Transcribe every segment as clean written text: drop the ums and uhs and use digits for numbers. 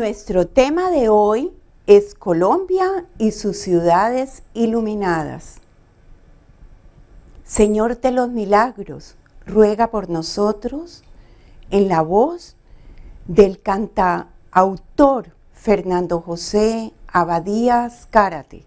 Nuestro tema de hoy es Colombia y sus ciudades iluminadas. Señor de los milagros, ruega por nosotros en la voz del cantautor Fernando José Abadías Cárate.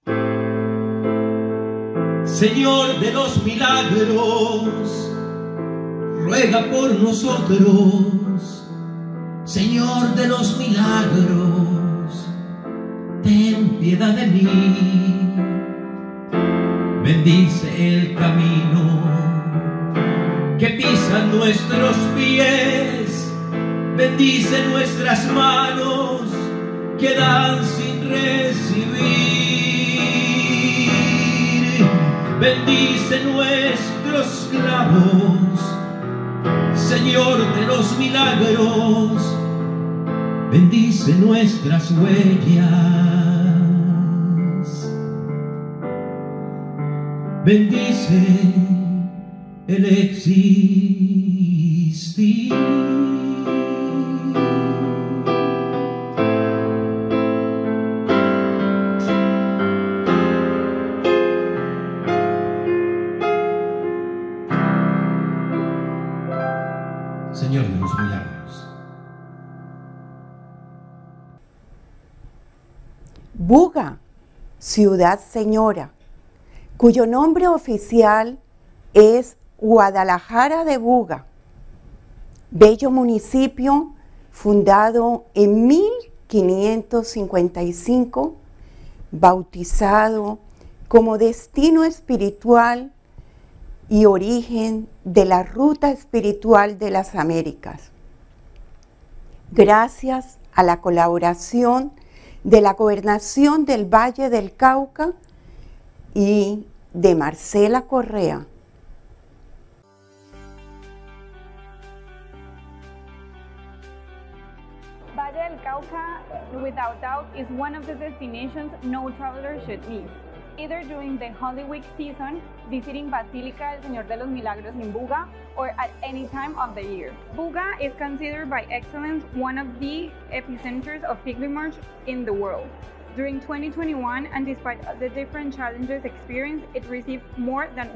Señor de los milagros, ruega por nosotros. Señor de los milagros, ten piedad de mí. Bendice el camino que pisan nuestros pies. Bendice nuestras manos que dan sin recibir. Bendice nuestros clavos, Señor de los milagros. Bendice nuestras huellas. Bendice el existir. Señor de los milagros. Buga, ciudad señora, cuyo nombre oficial es Guadalajara de Buga, bello municipio fundado en 1555, bautizado como destino espiritual y origen de la ruta espiritual de las Américas. Gracias a la colaboración de la Gobernación del Valle del Cauca y de Marcela Correa. Valle del Cauca, without doubt, is one of the destinations no traveler should miss, either during the Holy Week season, visiting Basílica del Señor de los Milagros in Buga, or at any time of the year. Buga is considered by excellence one of the epicenters of pilgrimage in the world. During 2021, and despite the different challenges experienced, it received more than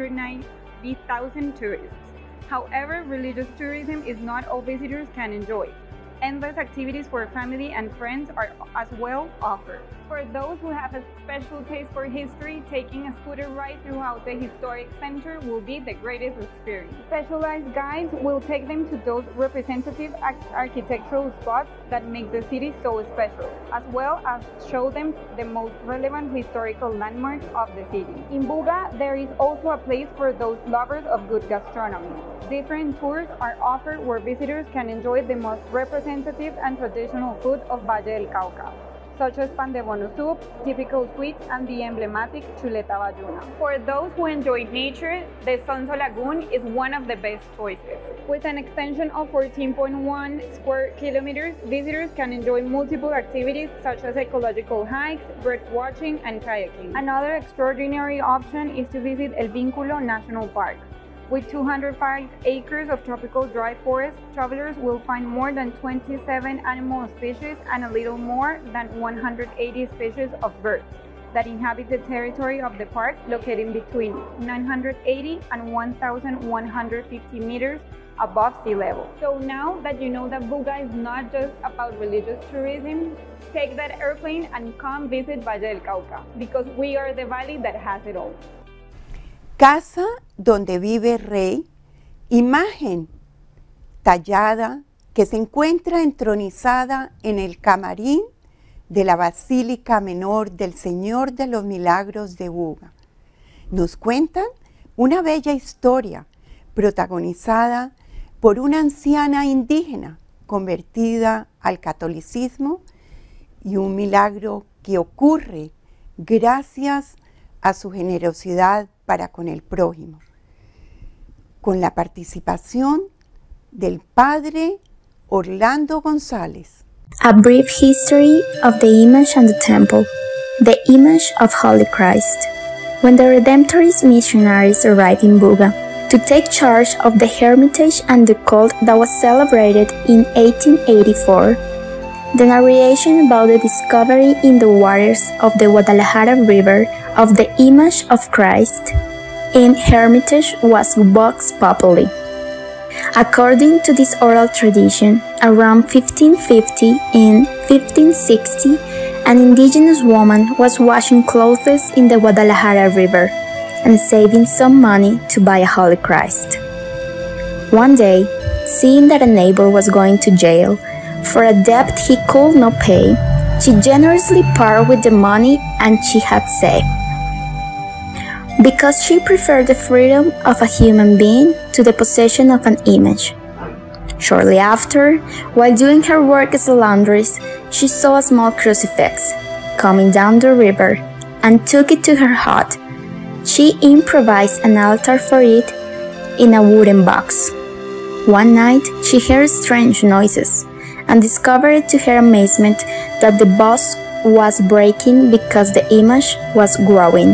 190,000 tourists. However, religious tourism is not all visitors can enjoy. Endless activities for family and friends are as well offered. For those who have a special taste for history, taking a scooter ride throughout the historic center will be the greatest experience. Specialized guides will take them to those representative architectural spots that make the city so special, as well as show them the most relevant historical landmarks of the city. In Buga, there is also a place for those lovers of good gastronomy. Different tours are offered where visitors can enjoy the most representative and traditional food of Valle del Cauca, such as pan de bono soup, typical sweets, and the emblematic chuleta bayuna. For those who enjoy nature, the Sonso Lagoon is one of the best choices. With an extension of 14.1 square kilometers, visitors can enjoy multiple activities such as ecological hikes, bird watching, and kayaking. Another extraordinary option is to visit El Vínculo National Park. With 205 acres of tropical dry forest, travelers will find more than 27 animal species and a little more than 180 species of birds that inhabit the territory of the park, located between 980 and 1,150 meters above sea level. So now that you know that Buga is not just about religious tourism, take that airplane and come visit Valle del Cauca, because we are the valley that has it all. Casa donde vive Rey, imagen tallada que se encuentra entronizada en el camarín de la Basílica Menor del Señor de los Milagros de Buga. Nos cuentan una bella historia protagonizada por una anciana indígena convertida al catolicismo y un milagro que ocurre gracias a su generosidad para con el prójimo, con la participación del Padre Orlando González. A brief history of the image and the temple. The image of Holy Christ. When the Redemptorist missionaries arrived in Buga to take charge of the hermitage and the cult that was celebrated in 1884, the narration about the discovery in the waters of the Guadalajara River of the image of Christ in Hermitage was vox populi. According to this oral tradition, around 1550 and 1560, an indigenous woman was washing clothes in the Guadalajara River and saving some money to buy a Holy Christ. One day, seeing that a neighbor was going to jail for a debt he could not pay, she generously parted with the money and she had saved, because she preferred the freedom of a human being to the possession of an image. Shortly after, while doing her work as a laundress, she saw a small crucifix coming down the river and took it to her hut. She improvised an altar for it in a wooden box. One night, she heard strange noises and discovered to her amazement that the box was breaking because the image was growing.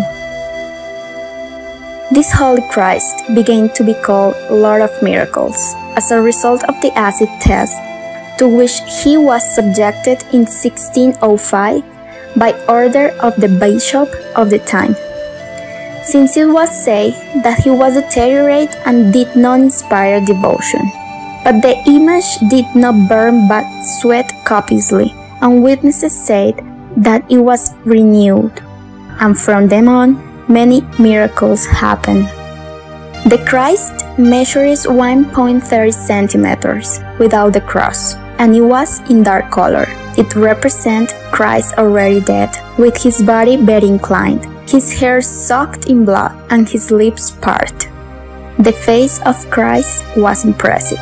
This Holy Christ began to be called Lord of Miracles as a result of the acid test to which he was subjected in 1605 by order of the bishop of the time, since it was said that he was deteriorated and did not inspire devotion. But the image did not burn but sweat copiously, and witnesses said that it was renewed, and from then on many miracles happened. The Christ measures 1.30 centimeters without the cross, and it was in dark color. It represents Christ already dead, with his body very inclined, his hair soaked in blood, and his lips parted. The face of Christ was impressive.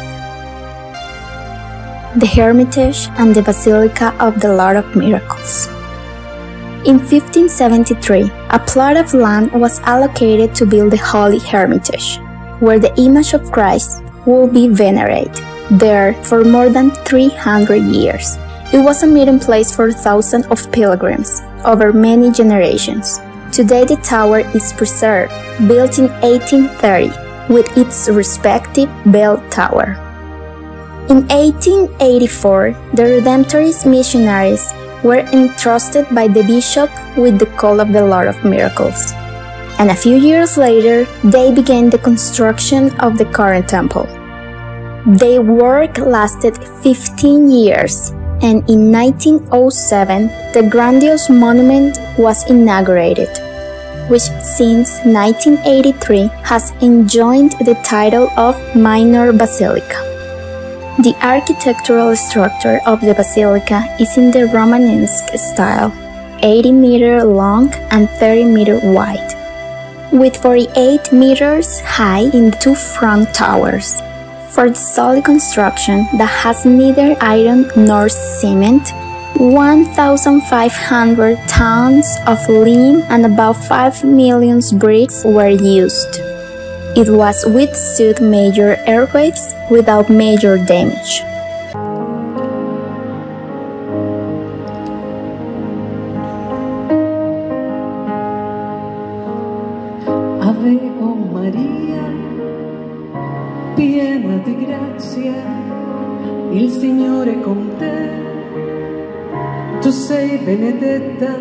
The Hermitage and the Basilica of the Lord of Miracles. In 1573, a plot of land was allocated to build the Holy Hermitage, where the image of Christ will be venerated there for more than 300 years. It was a meeting place for thousands of pilgrims over many generations. Today the tower is preserved, built in 1830, with its respective bell tower. In 1884, the Redemptorist missionaries were entrusted by the bishop with the call of the Lord of Miracles, and a few years later they began the construction of the current temple. Their work lasted 15 years, and in 1907 the grandiose monument was inaugurated, which since 1983 has enjoyed the title of Minor Basilica. The architectural structure of the basilica is in the Romanesque style, 80 meters long and 30 meters wide, with 48 meters high in the two front towers. For the solid construction that has neither iron nor cement, 1,500 tons of lime and about 5 million bricks were used. It was withstood major earthquakes without major damage. Ave o Maria, piena di grazia, il Signore è con te. Tu sei benedetta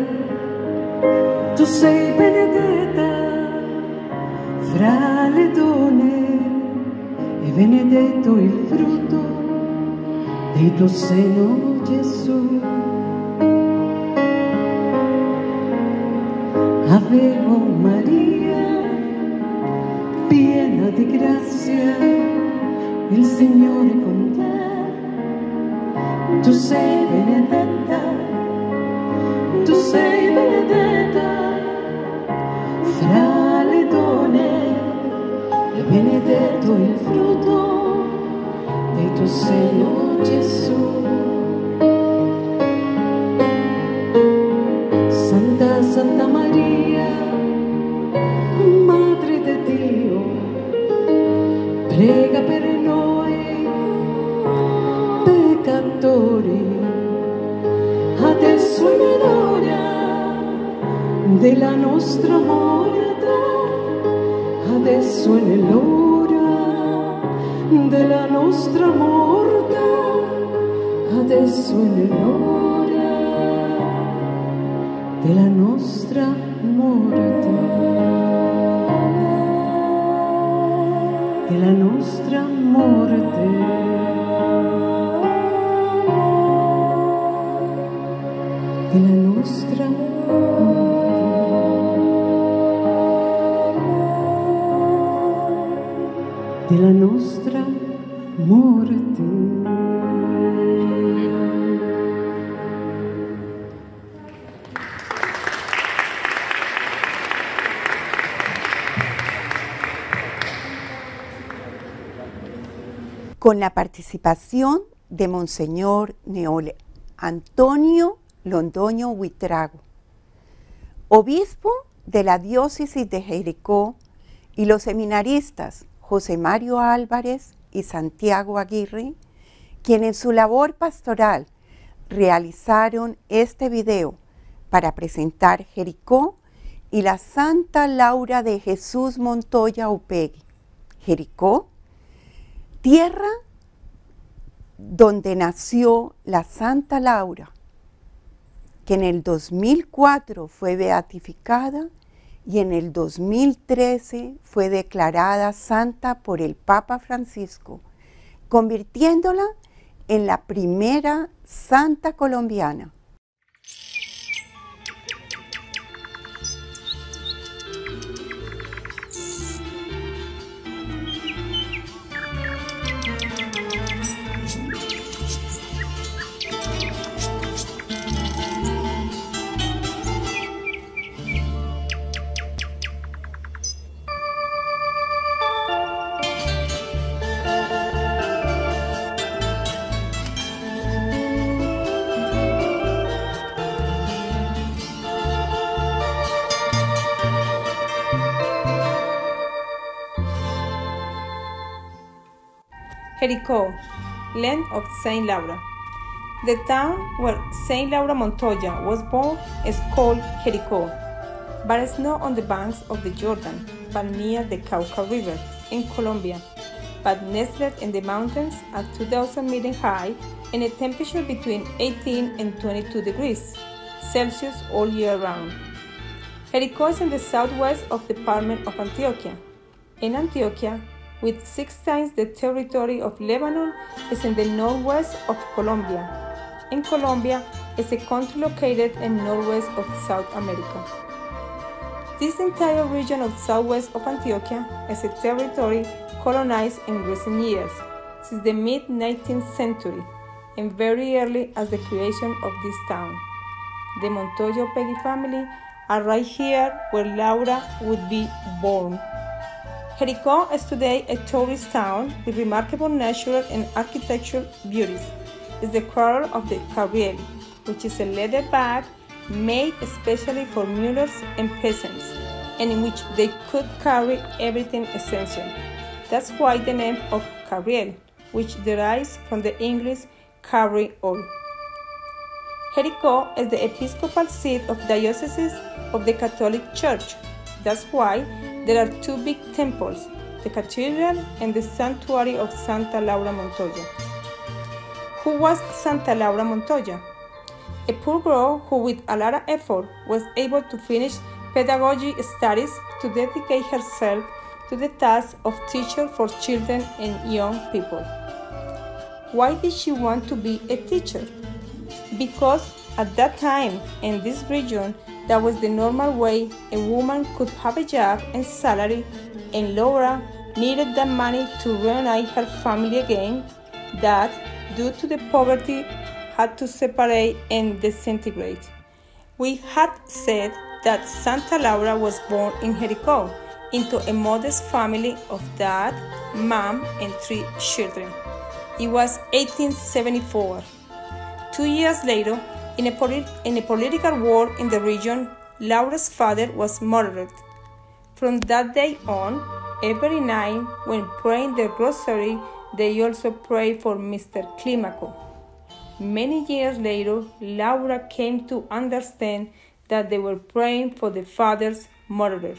fra le donne, e benedetto il frutto del tuo seno, Gesù. Ave o Maria, piena di grazia, il Signore è con te. Tu sei benedetta fra le donne, e benedetto il frutto del tuo seno, Gesù. Santa, Santa Maria, Madre di Dio, prega per noi peccatori, adesso è l'ora della nostra morte, adesso è l'ora della nostra morte, adesso e nell'ora della nostra morte, della nostra morte, della nostra morte, della nostra morte. Con la participación de Monseñor Neol Antonio Londoño Huitrago, obispo de la diócesis de Jericó, y los seminaristas José Mario Álvarez y Santiago Aguirre, quienes en su labor pastoral realizaron este video para presentar Jericó y la Santa Laura de Jesús Montoya Upegui. Jericó, tierra donde nació la Santa Laura, que en el 2004 fue beatificada y en el 2013 fue declarada santa por el Papa Francisco, convirtiéndola en la primera santa colombiana. Jericó, land of Saint Laura. The town where Saint Laura Montoya was born is called Jericó, but it's not on the banks of the Jordan, but near the Cauca River in Colombia, but nestled in the mountains at 2,000 meters high in a temperature between 18 and 22 degrees Celsius all year round. Jericó is in the southwest of the department of Antioquia. In Antioquia, with 6 times the territory of Lebanon, is in the northwest of Colombia. In Colombia is a country located in northwest of South America. This entire region of southwest of Antioquia is a territory colonized in recent years, since the mid-19th century, and very early as the creation of this town. The Montoya Upegui family are right here where Laura would be born. Jericó is today a tourist town with remarkable natural and architectural beauties. It's the cradle of the carriel, which is a leather bag made especially for mules and peasants, and in which they could carry everything essential. That's why the name of carriel, which derives from the English carry all. Jericó is the episcopal seat of diocese of the Catholic Church. That's why there are 2 big temples, the cathedral and the sanctuary of Santa Laura Montoya. Who was Santa Laura Montoya? A poor girl who with a lot of effort was able to finish pedagogy studies to dedicate herself to the task of teacher for children and young people. Why did she want to be a teacher? Because at that time in this region, that was the normal way a woman could have a job and salary, and Laura needed that money to reunite her family again that, due to the poverty, had to separate and disintegrate. We had said that Santa Laura was born in Jericó into a modest family of dad, mom, and 3 children. It was 1874. 2 years later, in a political war in the region, Laura's father was murdered. From that day on, every night when praying the rosary, they also pray for Mr. Clímaco. Many years later, Laura came to understand that they were praying for the father's murderer.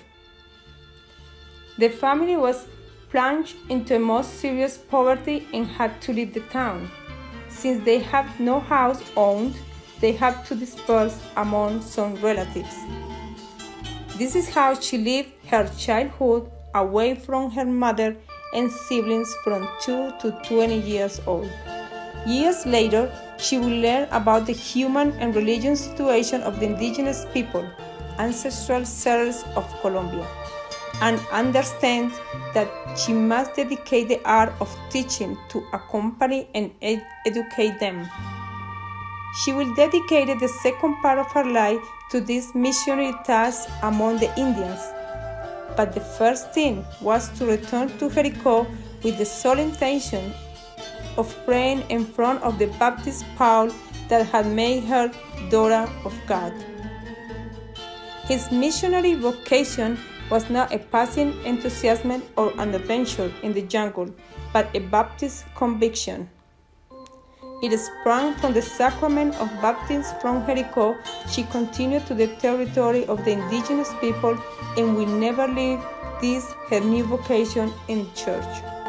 The family was plunged into most serious poverty and had to leave the town. since they have no house owned, they have to disperse among some relatives. This is how she lived her childhood away from her mother and siblings from 2 to 20 years old. Years later, she will learn about the human and religious situation of the indigenous people, ancestral settlers of Colombia, and understand that she must dedicate the art of teaching to accompany and educate them. She will dedicate the second part of her life to this missionary task among the Indians. But the first thing was to return to Jericho with the sole intention of praying in front of the Baptist Paul that had made her daughter of God. His missionary vocation was not a passing enthusiasm or an adventure in the jungle, but a Baptist conviction. It sprang from the sacrament of baptism from Jericho. She continued to the territory of the indigenous people and will never leave this her new vocation in church.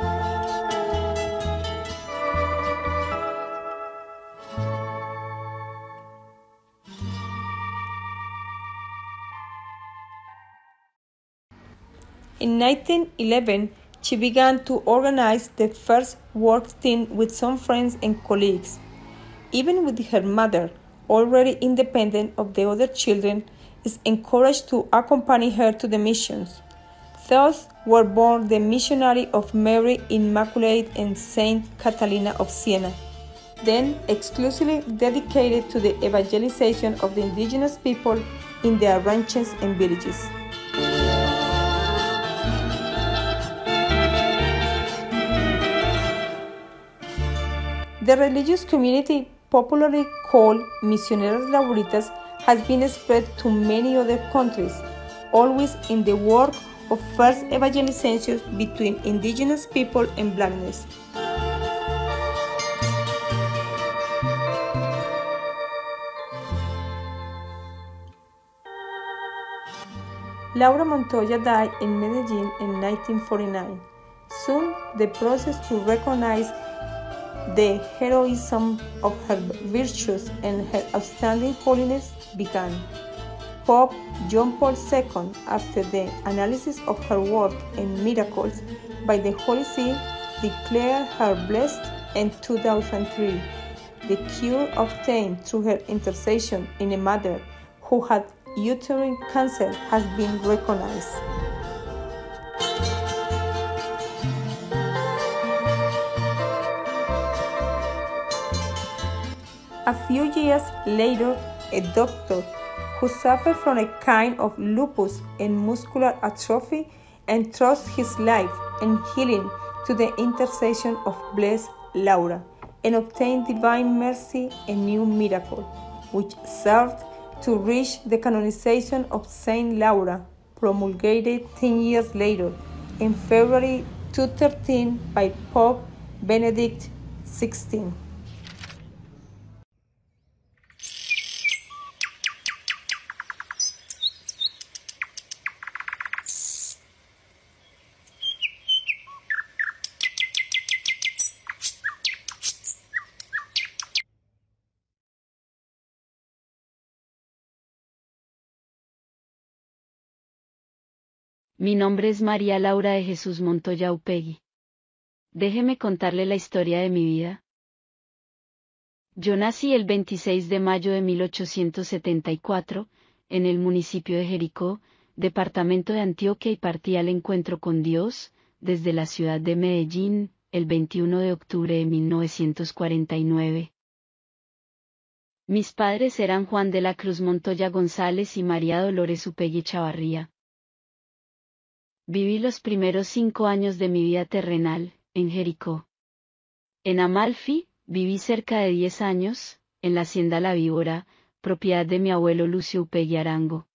In 1911, she began to organize the first work team with some friends and colleagues. Even with her mother, already independent of the other children, is encouraged to accompany her to the missions. Thus were born the Missionary of Mary Immaculate and Saint Catalina of Siena, then exclusively dedicated to the evangelization of the indigenous people in their ranches and villages. The religious community, popularly called Misioneras Lauritas, has been spread to many other countries, always in the work of first evangelization between indigenous people and blackness. Laura Montoya died in Medellin in 1949. Soon, the process to recognize the heroism of her virtues and her outstanding holiness began. Pope John Paul II, after the analysis of her work and miracles by the Holy See, declared her blessed. In 2003, the cure obtained through her intercession in a mother who had uterine cancer has been recognized. A few years later, a doctor who suffered from a kind of lupus and muscular atrophy entrusts his life and healing to the intercession of Blessed Laura and obtained divine mercy and new miracle, which served to reach the canonization of Saint Laura, promulgated 10 years later in February 2013 by Pope Benedict XVI. Mi nombre es María Laura de Jesús Montoya Upegui. Déjeme contarle la historia de mi vida. Yo nací el 26 de mayo de 1874, en el municipio de Jericó, departamento de Antioquia, y partí al encuentro con Dios, desde la ciudad de Medellín, el 21 de octubre de 1949. Mis padres eran Juan de la Cruz Montoya González y María Dolores Upegui Chavarría. Viví los primeros 5 años de mi vida terrenal, en Jericó. En Amalfi, viví cerca de 10 años, en la hacienda La Víbora, propiedad de mi abuelo Lucio Upegui Arango.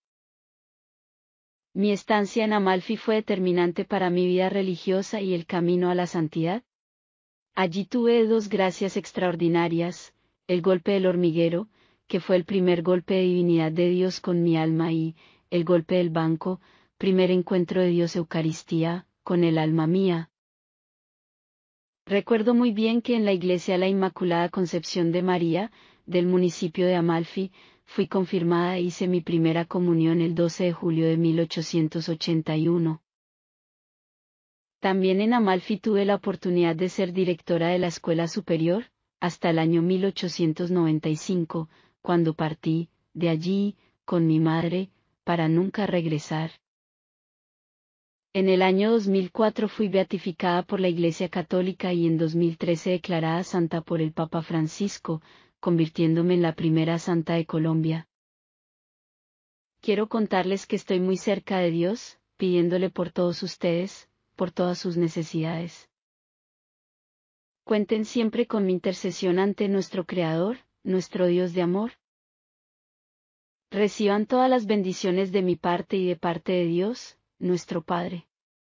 Mi estancia en Amalfi fue determinante para mi vida religiosa y el camino a la santidad. Allí tuve 2 gracias extraordinarias, el golpe del hormiguero, que fue el primer golpe de divinidad de Dios con mi alma, y el golpe del banco, primer encuentro de Dios Eucaristía, con el alma mía. Recuerdo muy bien que en la iglesia La Inmaculada Concepción de María, del municipio de Amalfi, fui confirmada e hice mi primera comunión el 12 de julio de 1881. También en Amalfi tuve la oportunidad de ser directora de la escuela superior, hasta el año 1895, cuando partí, de allí, con mi madre, para nunca regresar. En el año 2004 fui beatificada por la Iglesia Católica y en 2013 declarada santa por el Papa Francisco, convirtiéndome en la primera santa de Colombia. Quiero contarles que estoy muy cerca de Dios, pidiéndole por todos ustedes, por todas sus necesidades. Cuenten siempre con mi intercesión ante nuestro Creador, nuestro Dios de amor. Reciban todas las bendiciones de mi parte y de parte de Dios, nuestro Padre.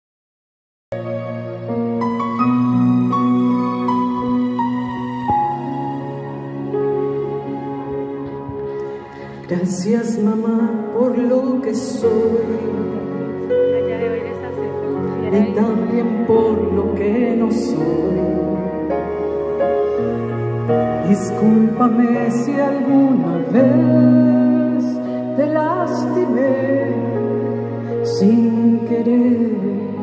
Gracias, mamá, por lo que soy y también por lo que no soy. Discúlpame si alguna vez te lastimé sin querer.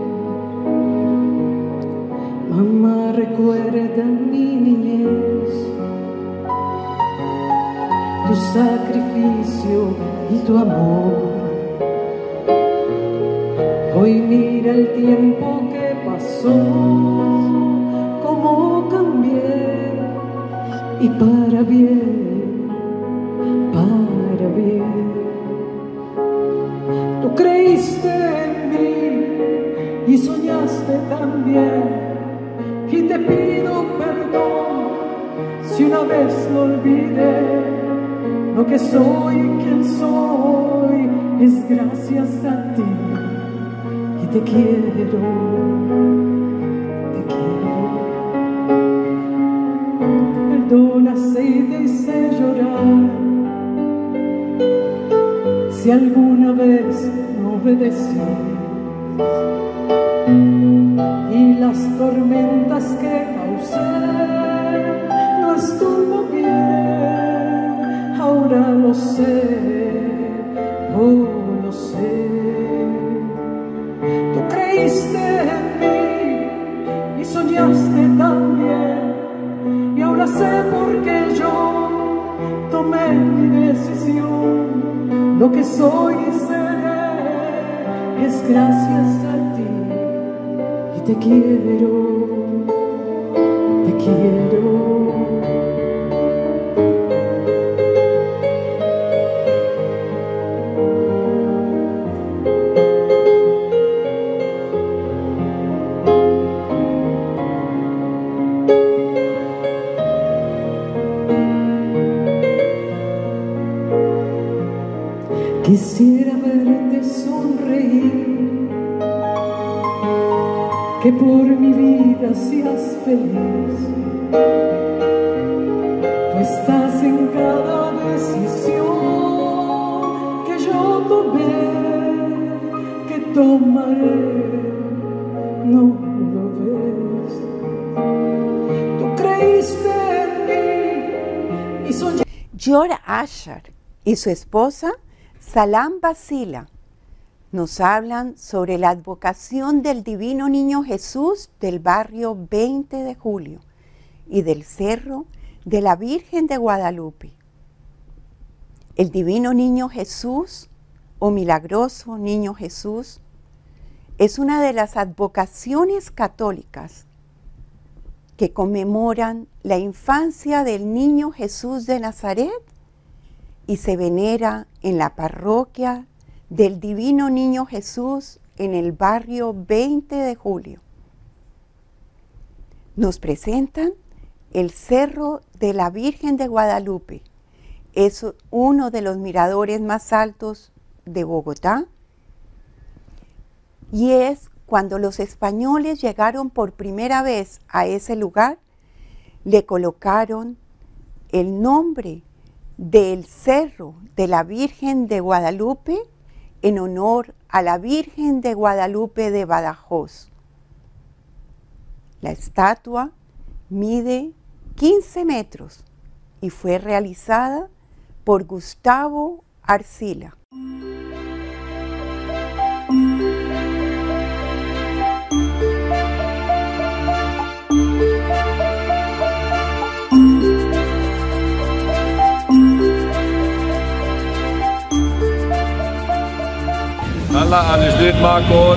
Mamá, recuerda mi niñez, tu sacrificio y tu amor. Hoy mira el tiempo que pasó, cómo cambié, y para bien, para bien. Tú creíste en mí y soñaste también, y te pido perdón si una vez lo olvidé. Lo que soy, quien soy, es gracias a ti. Y te quiero, te quiero. Perdona si te hice llorar, si alguna vez no obedecí, y las tormentas que causé no estuvo bien. Ahora lo sé, oh, lo sé. Tú creíste en mí y soñaste también, y ahora sé por qué yo tomé mi decisión. Lo que soy y seré es gracias a ti, y te quiero, te quiero. Quisiera verte sonreír, que por mi vida seas feliz. Tú estás en cada decisión que yo tomé, que tomaré, no lo ves. Tú creíste en mí y soñaste. George Asher y su esposa Salam Basila nos hablan sobre la advocación del Divino Niño Jesús del barrio 20 de Julio y del Cerro de la Virgen de Guadalupe. El Divino Niño Jesús, o Milagroso Niño Jesús, es una de las advocaciones católicas que conmemoran la infancia del Niño Jesús de Nazaret y se venera en la parroquia del Divino Niño Jesús en el barrio 20 de Julio. Nos presentan el Cerro de la Virgen de Guadalupe. Es uno de los miradores más altos de Bogotá y es cuando los españoles llegaron por primera vez a ese lugar, le colocaron el nombre del Cerro de la Virgen de Guadalupe en honor a la Virgen de Guadalupe de Badajoz. La estatua Mide 15 metros y fue realizada por Gustavo Arcila. هلا أنا جديد معكم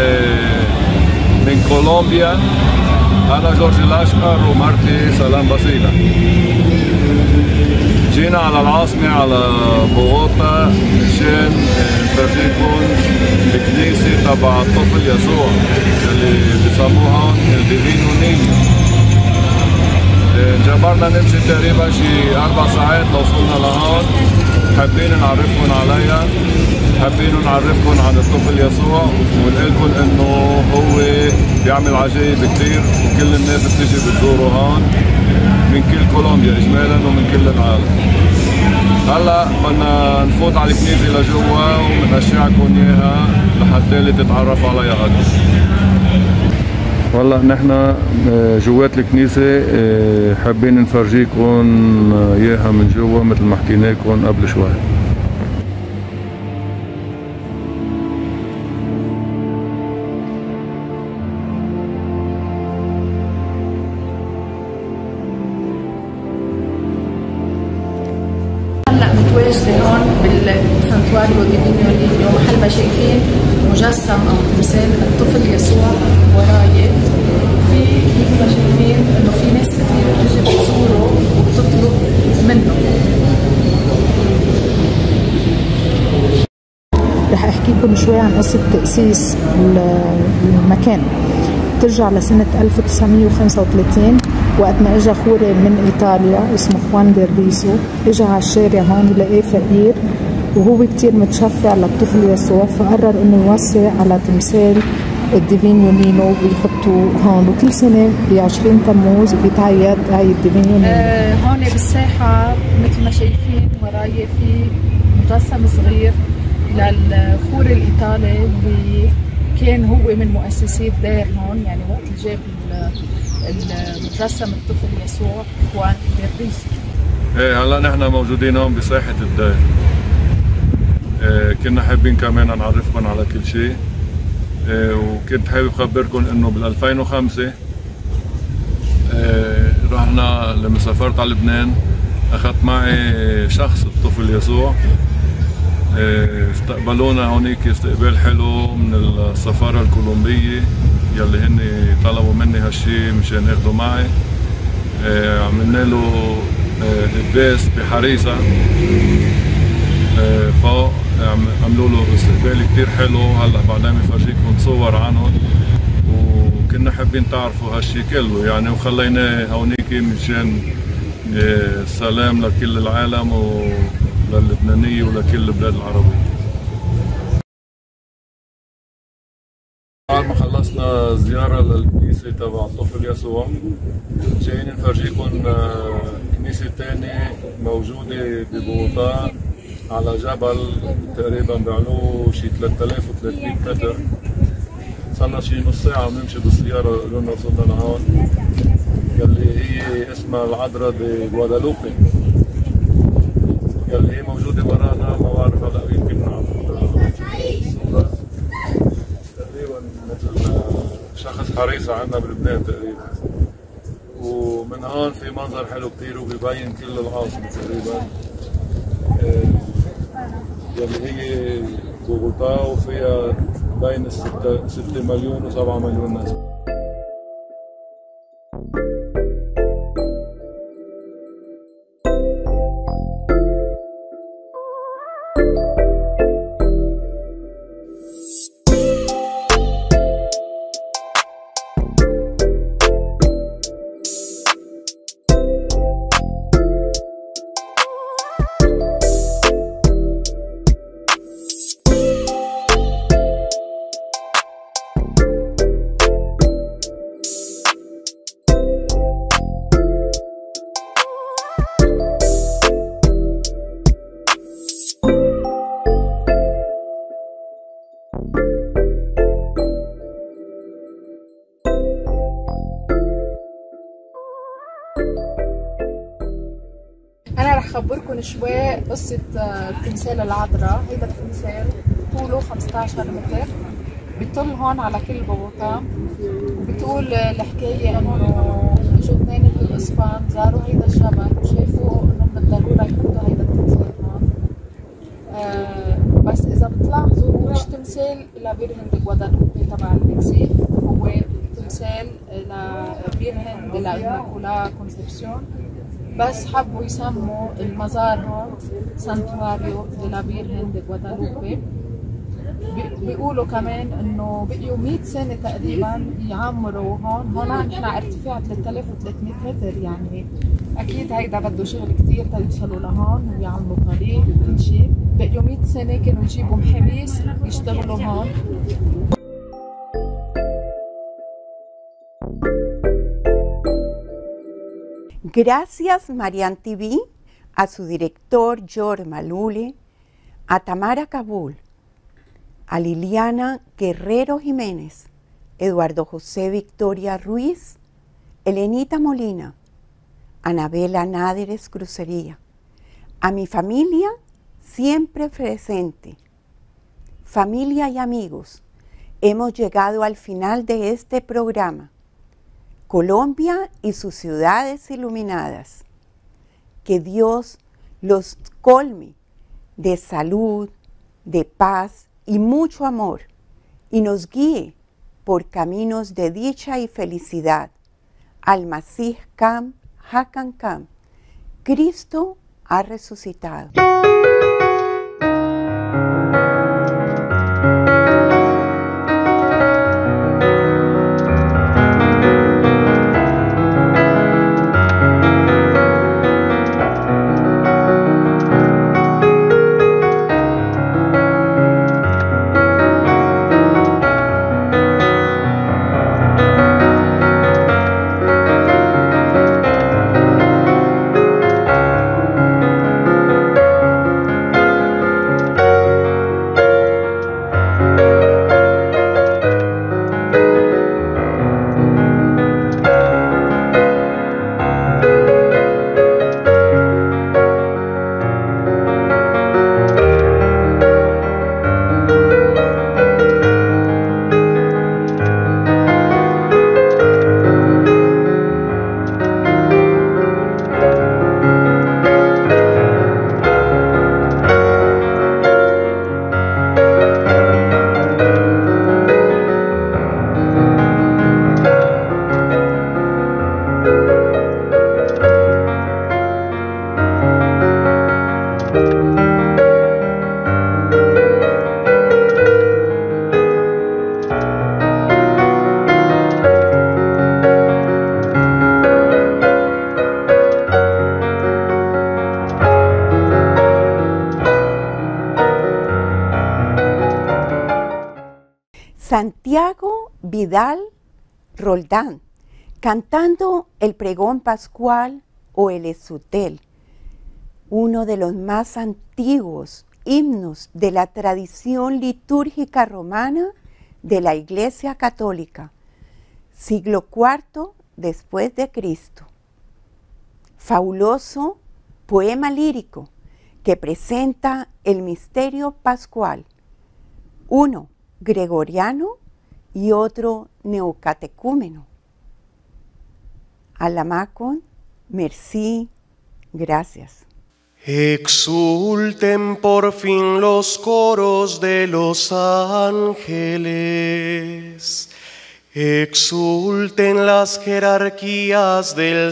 من كولومبيا. أنا جورج الأشقر ومرتي سلام باسيلا. جينا على العاصمة على بوغوتا مشان نفرجيكم الكنيسة تبع الطفل يسوع اللي بسموها الديفينو نينو. جبرنا نمشي تقريبا شي 4 ساعات لوصلنا لهون. حابين نعرفكم عليها، حابين نعرفكم عن الطفل يسوع ونقول لكم انه هو بيعمل عجائب كثير وكل الناس بتيجي بتزوره هون من كل كولومبيا اجمالا ومن كل العالم. هلا بدنا نفوت على الكنيسه لجوا وبنشعكم اياها لحتى اللي تتعرفوا عليها اكثر. والله نحن جوات الكنيسه حابين نفرجيكم اياها من جوا مثل ما حكينا لكم قبل شوي. هلا متواجده هون بالسانتواريو ديفينيو نينيو، محل ما شايفين مجسم او تمثال الطفل يسوع وراي. في مثل ما شايفين انه في ناس كثير بتجي بتزوره وبتطلب منه. رح احكي لكم شوي عن قصه تاسيس المكان. بترجع لسنه 1935 وقت ما اجى خوري من ايطاليا اسمه خوان ديربيسو، اجى على الشارع هون ولقاه فقير وهو كتير متشفع للطفل يسوع، فقرر انه يوسع على تمثال الديفينيو نينو ويحطوه هون، وكل سنه ب 20 تموز بيتعيد هاي الديفينيو نينو. هون بالساحه مثل ما شايفين وراي في مجسم صغير للخور الايطالي اللي كان هو من مؤسسي الدير هون، يعني وقت اللي جاب المجسم الطفل يسوع خوان ديربيسو. ايه هلا نحن موجودين هون بساحة الدير. كنا حابين كمان نعرفكم على كل شيء. وكنت حابب خبركم انه بال 2005 رحنا لما سافرت على لبنان اخذت معي شخص الطفل يسوع. استقبلونا هونيك استقبال حلو من السفارة الكولومبية يلي هن طلبوا مني هالشي مشان ياخدوا معي. عملنا له قداس بحريصة فوق، عملوا له استقبال كتير حلو. هلا بعدين بفرجيكم صور عنهم وكنا حابين تعرفوا هالشي كله يعني، وخليناه هونيك مشان السلام لكل العالم وللبنانية ولكل البلاد العربية. بعد ما خلصنا زيارة للكنيسة تبع الطفل يسوع جايين نفرجيكم كنيسة تانية موجودة ببوغوتا على جبل تقريبا بعلو شي 3300 متر. صرنا شي نص ساعة بنمشي بالسيارة لنا وصلنا لهون يلي هي اسمها العذراء دي غوادالوبي يلي هي موجودة ورانا. ما بعرف هلا يمكن الصورة تقريبا مثل شخص حريصة عندنا بلبنان تقريبا. ومن هون في منظر حلو كتير وبيبين كل العاصمة تقريبا يلي هي بوغوتا وفيها بين 6 مليون و7 مليون ناس. خبركم شوي قصة تمثال العذراء. هيدا التمثال طوله 15 متر، بيطل هون على كل بوابة. وبتقول الحكاية انه اجوا اثنين من الاسبان زاروا هيدا الجبل وشافوا انه من الضرورة يحطوا هيدا التمثال هون. بس اذا بتلاحظوا هو مش تمثال لفيرهن دي غوادالوبي تبع المكسيك، هو تمثال لفيرهن دي لا إيماكولا كونسيبسيون، بس حبوا يسموا المزار هون سانتواريو دي لا فيرهن دي غوادالوبي. بيقولوا كمان انه بقيوا 100 سنه تقريبا يعمروا هون نحن على ارتفاع 3300 متر، يعني اكيد هيدا بده شغل كثير تيوصلوا لهون ويعملوا طريق وكل شيء. بقيوا 100 سنه كانوا يجيبوا محاميس يشتغلوا هون. Gracias Marian TV, a su director George Malule, a Tamara Kabul, a Liliana Guerrero Jiménez, Eduardo José Victoria Ruiz, Elenita Molina, Anabela Náderes Crucería, a mi familia siempre presente, familia y amigos, hemos llegado al final de este programa. Colombia y sus ciudades iluminadas. Que Dios los colme de salud, de paz y mucho amor y nos guíe por caminos de dicha y felicidad. Al-Masih Kam, Hakan Kam. Cristo ha resucitado. Santiago Vidal Roldán, cantando el pregón pascual o el Esutel, uno de los más antiguos himnos de la tradición litúrgica romana de la Iglesia Católica, siglo IV después de Cristo. Fabuloso poema lírico que presenta el misterio pascual, uno gregoriano y otro neocatecúmeno. Alamacon, merci, gracias. Exulten por fin los coros de los ángeles, exulten las jerarquías del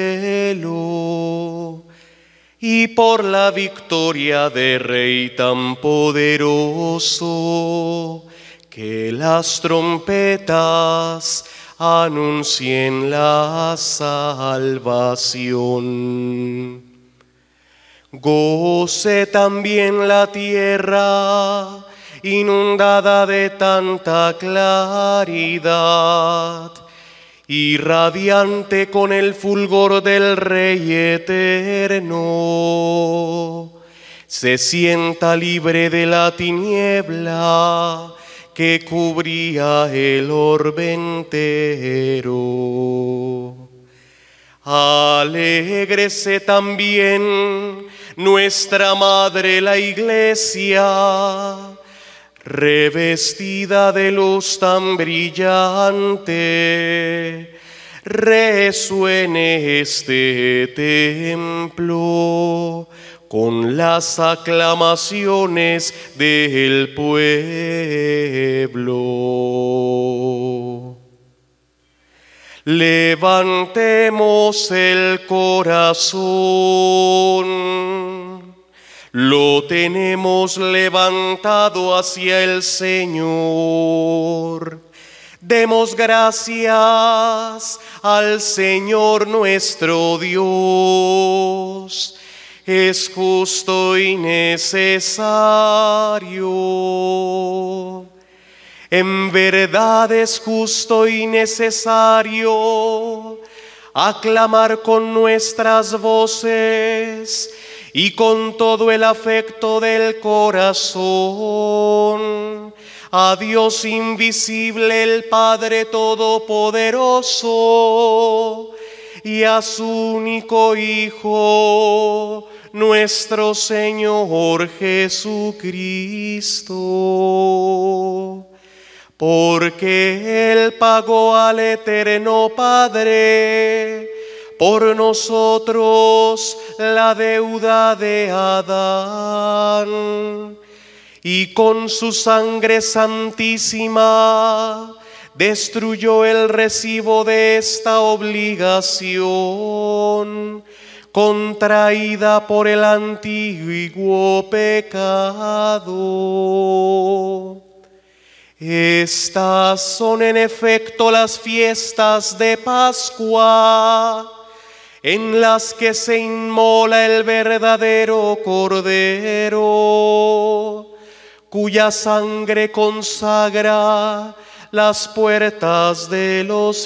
cielo, y por la victoria de Rey tan poderoso, que las trompetas anuncien la salvación. Goce también la tierra, inundada de tanta claridad, y radiante con el fulgor del Rey eterno. Se sienta libre de la tiniebla que cubría el orbe entero. Alégrese también nuestra madre la Iglesia, revestida de luz tan brillante, resuene este templo con las aclamaciones del pueblo. Levantemos el corazón, lo tenemos levantado hacia el Señor. Demos gracias al Señor nuestro Dios. Es justo y necesario. En verdad es justo y necesario aclamar con nuestras voces y con todo el afecto del corazón a Dios invisible, el Padre Todopoderoso, y a su único Hijo, nuestro Señor Jesucristo. Porque Él pagó al eterno Padre por nosotros la deuda de Adán, y con su sangre santísima destruyó el recibo de esta obligación contraída por el antiguo pecado. Estas son en efecto las fiestas de Pascua, en las que se inmola el verdadero Cordero, cuya sangre consagra las puertas de los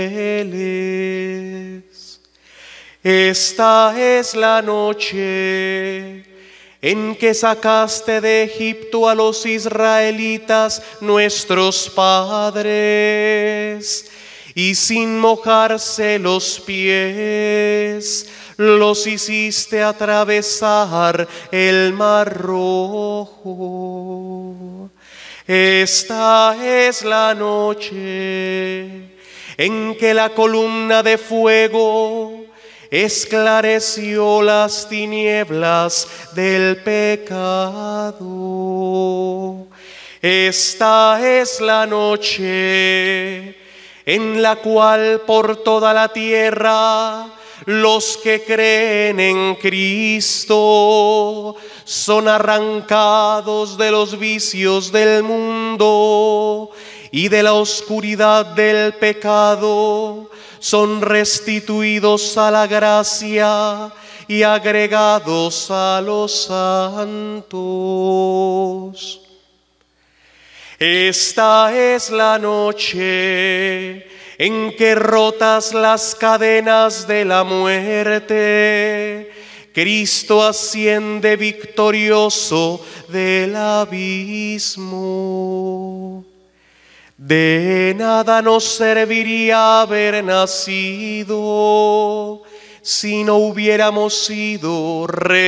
fieles. Esta es la noche en que sacaste de Egipto a los israelitas, nuestros padres, y sin mojarse los pies, los hiciste atravesar el Mar Rojo. Esta es la noche en que la columna de fuego esclareció las tinieblas del pecado. Esta es la noche en la cual por toda la tierra los que creen en Cristo son arrancados de los vicios del mundo y de la oscuridad del pecado, son restituidos a la gracia y agregados a los santos. Esta es la noche en que, rotas las cadenas de la muerte, Cristo asciende victorioso del abismo. De nada nos serviría haber nacido si no hubiéramos sido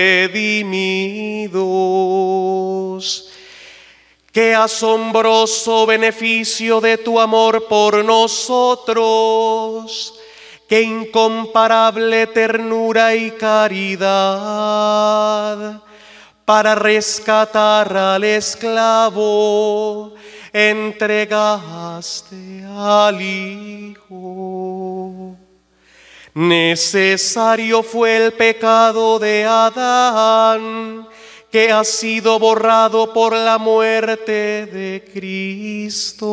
redimidos. Qué asombroso beneficio de tu amor por nosotros, qué incomparable ternura y caridad. Para rescatar al esclavo, entregaste al Hijo. Necesario fue el pecado de Adán, que ha sido borrado por la muerte de Cristo.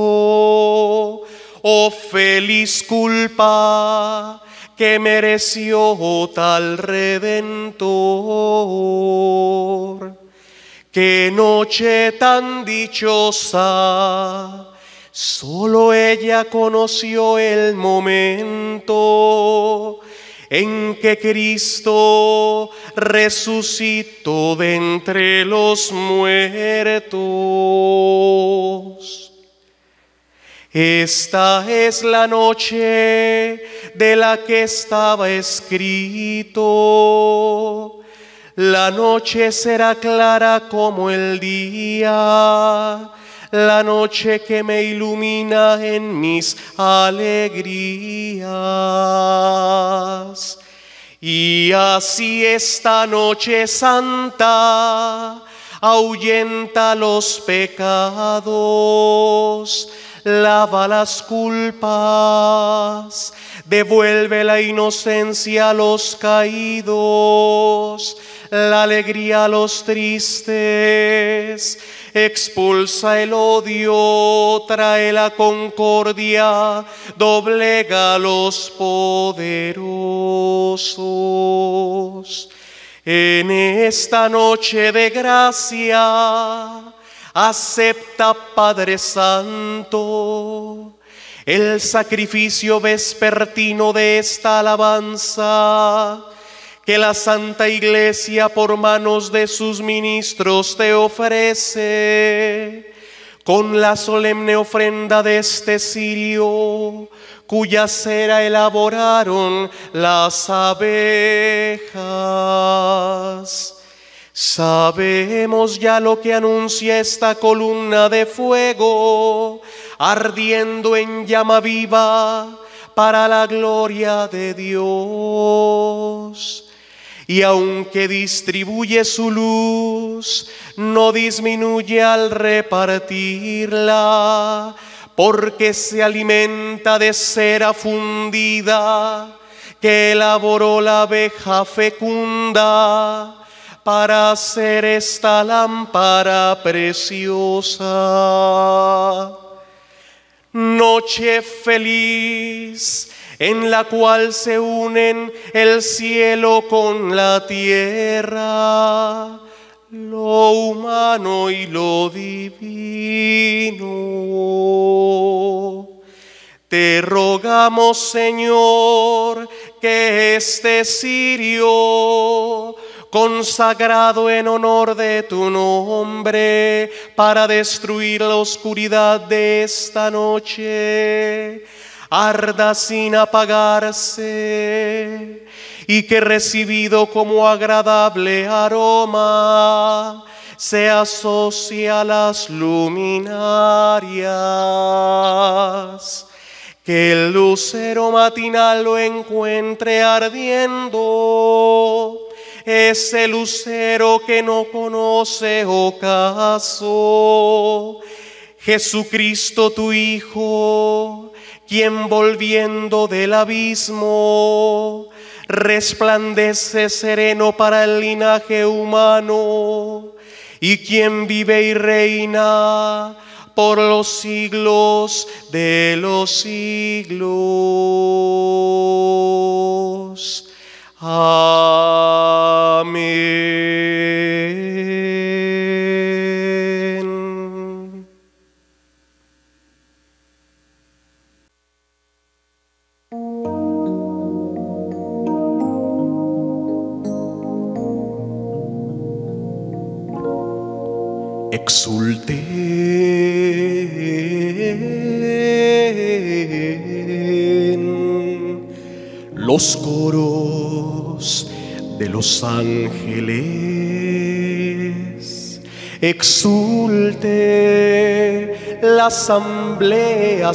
Oh feliz culpa que mereció tal Redentor. Qué noche tan dichosa, solo ella conoció el momento en que Cristo resucitó de entre los muertos. Esta es la noche de la que estaba escrito: La noche será clara como el día, la noche que me ilumina en mis alegrías. Y así esta noche santa ahuyenta los pecados, lava las culpas, devuelve la inocencia a los caídos, la alegría a los tristes, expulsa el odio, trae la concordia, doblega a los poderosos. En esta noche de gracia, acepta, Padre Santo, el sacrificio vespertino de esta alabanza que la Santa Iglesia por manos de sus ministros te ofrece, con la solemne ofrenda de este cirio, cuya cera elaboraron las abejas. Sabemos ya lo que anuncia esta columna de fuego, ardiendo en llama viva para la gloria de Dios. Y aunque distribuye su luz, no disminuye al repartirla, porque se alimenta de cera fundida que elaboró la abeja fecunda para hacer esta lámpara preciosa. Noche feliz en la cual se unen el cielo con la tierra, lo humano y lo divino. Te rogamos, Señor, que este cirio, consagrado en honor de tu nombre, para destruir la oscuridad de esta noche, arda sin apagarse, y que recibido como agradable aroma se asocie a las luminarias. Que el lucero matinal lo encuentre ardiendo, ese lucero que no conoce ocaso. Jesucristo tu Hijo, quien volviendo del abismo resplandece sereno para el linaje humano, y quien vive y reina por los siglos de los siglos. Amén. Exulten los coros de los ángeles, exulte la asamblea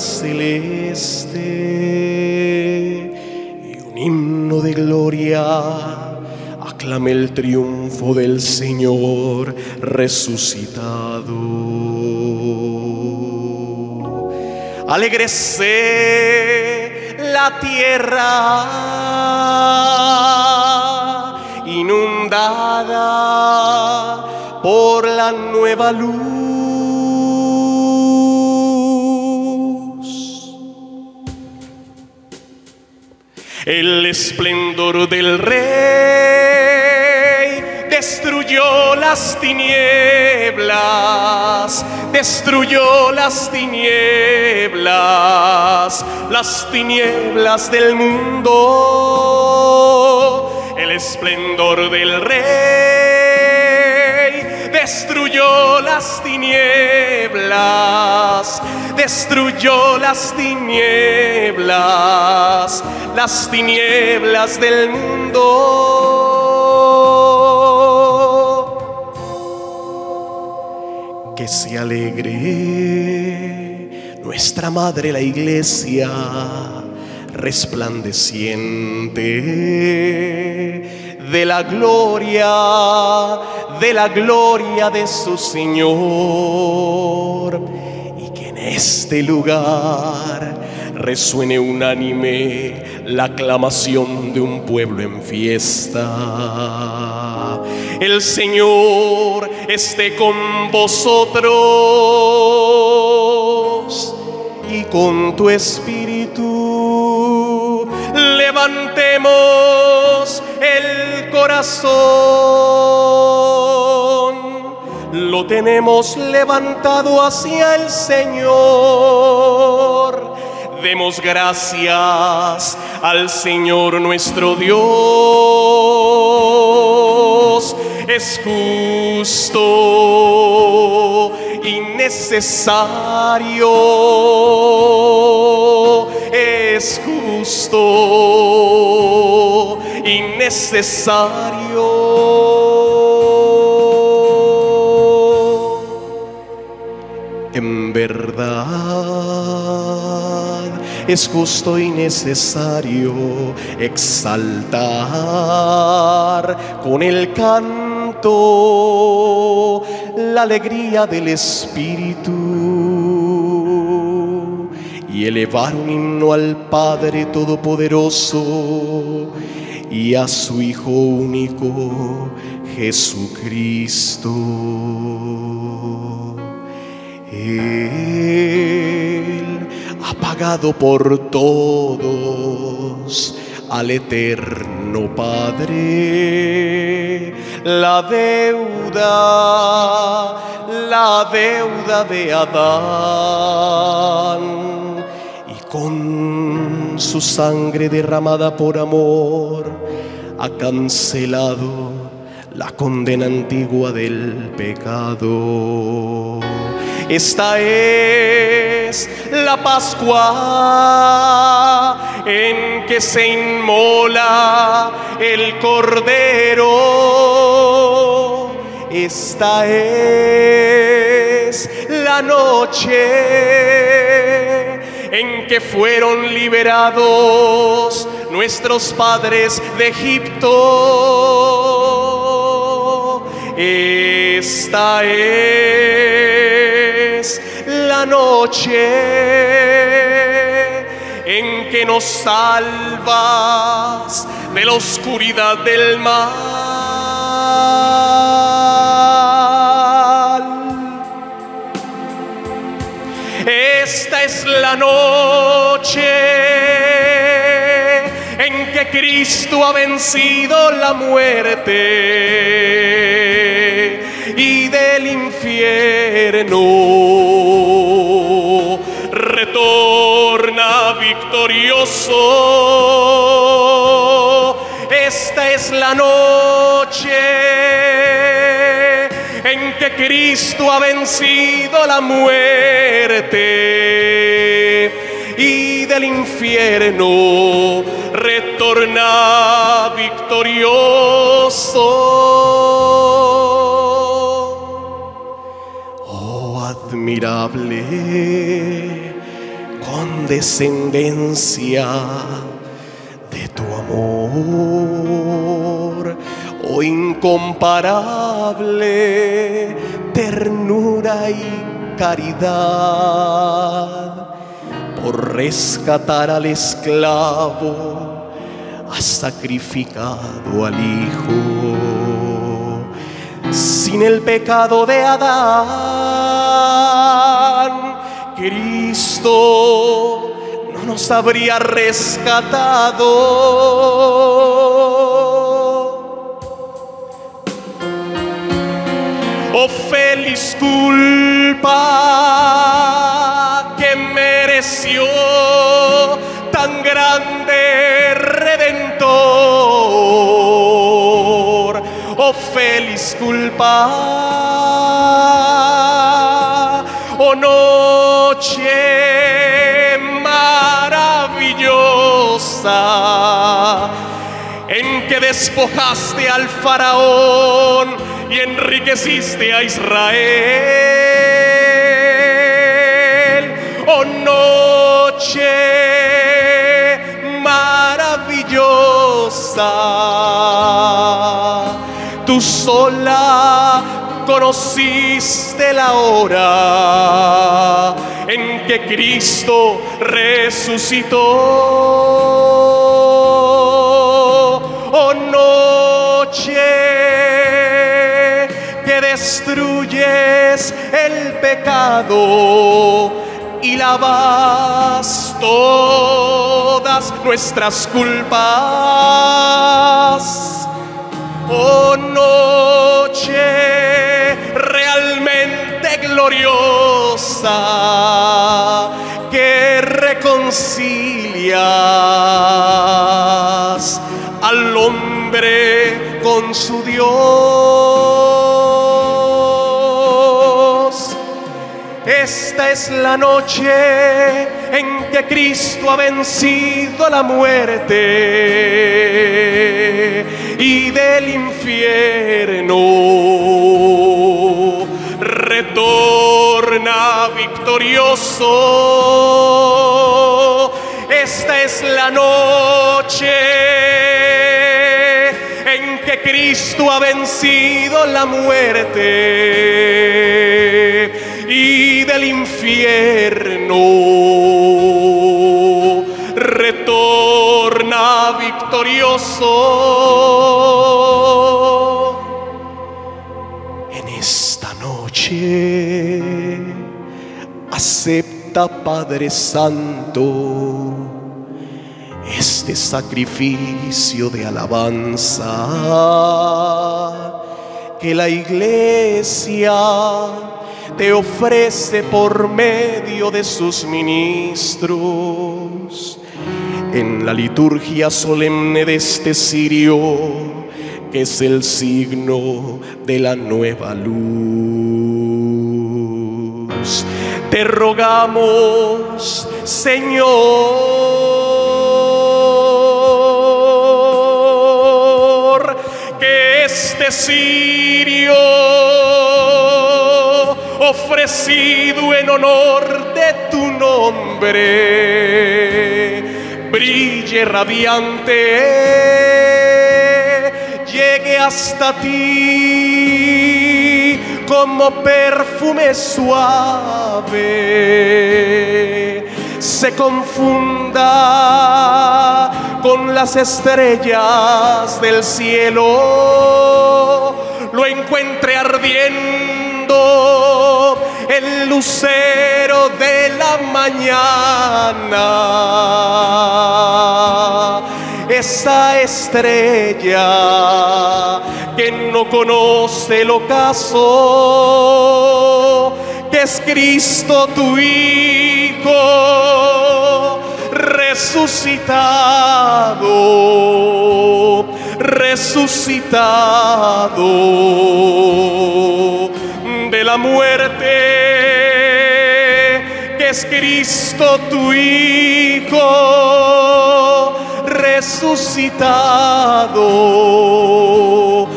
celeste, y un himno de gloria aclame el triunfo del Señor resucitado. Alégrese la tierra inundada por la nueva luz. El esplendor del Rey destruyó las tinieblas, destruyó las tinieblas del mundo. El esplendor del Rey destruyó las tinieblas, destruyó las tinieblas del mundo. Que se alegre nuestra Madre la Iglesia resplandeciente de la gloria de su Señor, y que en este lugar resuene unánime la aclamación de un pueblo en fiesta. El Señor esté con vosotros y con tu espíritu. Levantemos el corazón, lo tenemos levantado hacia el Señor. Demos gracias al Señor nuestro Dios. Es justo y necesario. Es justo y necesario. En verdad es justo y necesario exaltar con el canto la alegría del Espíritu y elevar un himno al Padre Todopoderoso y a su Hijo único, Jesucristo. Él ha pagado por todos al eterno Padre la deuda de Adán, y con su sangre derramada por amor ha cancelado la condena antigua del pecado. Esta es la Pascua en que se inmola el Cordero. Esta es la noche en que fueron liberados nuestros padres de Egipto. Esta es la noche en que nos salvas de la oscuridad del mal. Esta es la noche en que Cristo ha vencido la muerte y del infierno retorna victorioso. Esta es la noche en que Cristo ha vencido la muerte y del infierno retorna victorioso. Oh, admirable condescendencia de tu amor, oh incomparable ternura y caridad, por rescatar al esclavo has sacrificado al Hijo. Sin el pecado de Adán, Cristo no nos habría rescatado. Oh feliz culpa que mereció tan grande Redentor. Oh feliz culpa, oh noche maravillosa en que despojaste al faraón y enriqueciste a Israel. oh noche maravillosa, tú sola conociste la hora en que Cristo resucitó. Oh noche que destruyes el pecado y lavas todas nuestras culpas. Oh noche realmente gloriosa que reconcilias al hombre con su Dios. Esta es la noche en que Cristo ha vencido la muerte y del infierno retorna victorioso. Esta es la noche en que Cristo ha vencido la muerte y del infierno retorna victorioso. En esta noche acepta, Padre Santo, este sacrificio de alabanza que la Iglesia te ofrece por medio de sus ministros en la liturgia solemne de este cirio, que es el signo de la nueva luz. Te rogamos, Señor, que este cirio ofrecido en honor de tu nombre brille radiante, llegue hasta ti como perfume suave, se confunda con las estrellas del cielo, lo encuentre ardiendo el lucero de la mañana, esa estrella que no conoce el ocaso, que es Cristo tu Hijo resucitado, resucitado de la muerte, que es Cristo tu Hijo resucitado,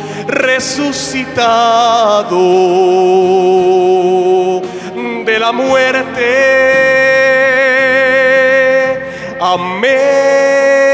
resucitado de la muerte. Amén.